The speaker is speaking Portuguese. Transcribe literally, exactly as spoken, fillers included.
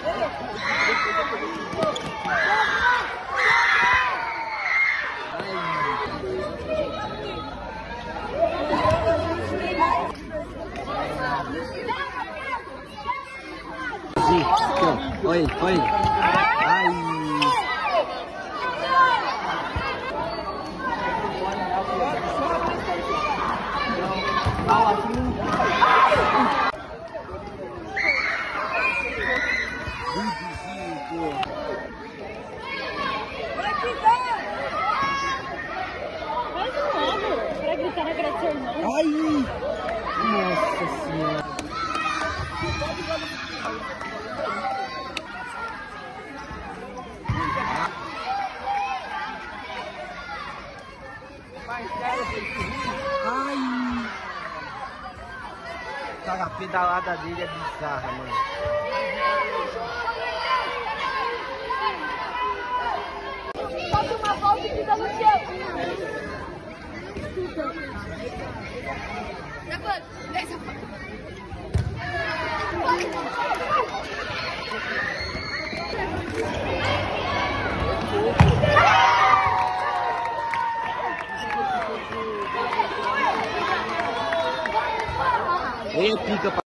Oi, oi. Ai. Pra gritar na cara do seu irmão. Ai! Nossa senhora! Ai! Cara, a pedalada dele é bizarra, mano. Bota uma volta e fica no chão. Ele pica pra